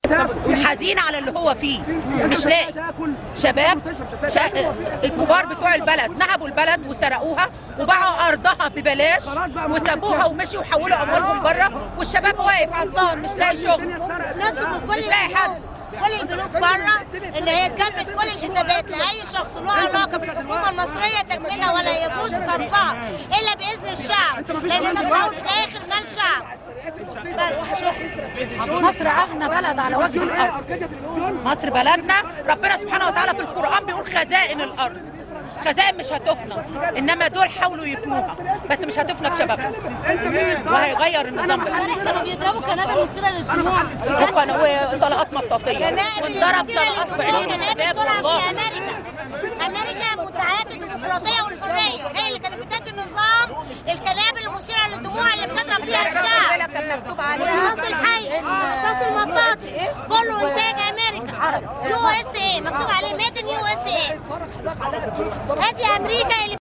حزين على اللي هو فيه، مش لاقي. شباب الكبار بتوع البلد نهبوا البلد وسرقوها وباعوا ارضها ببلاش وسابوها ومشوا وحولوا اموالهم بره، والشباب واقف عطلان مش لاقي شغل، مش لاقي حد. كل البنوك بره اللي هي تجمد كل الحسابات لاي شخص له علاقه بالحكومه المصريه تجميدها ولا يجوز صرفها الا باذن الشعب، لان ده في الاول وفي الاخر مال شعب. بس شكرا. مصر اغنى بلد على وجه الارض. مصر بلدنا، ربنا سبحانه وتعالى في القران بيقول خزائن الارض. خزائن مش هتفنى، انما دول حاولوا يفنوها بس مش هتفنى بشبابهم وهيغير النظام بتاعنا. كانوا بيضربوا قنابل مثيره للدموع وطلقات مطاطيه وانضرب طلقات في عينين الشباب. والله امريكا مدعيات الديمقراطيه والحريه هي اللي كانت بتدي النظام القنابل المثيره للدموع اللي بتضرب بيها الشعب. كان مكتوب عليه الرصاص الحي، الرصاص المطاطي، كله انتاج امريكا. USA مكتوب عليه ميد ان USA. ادي امريكا اللي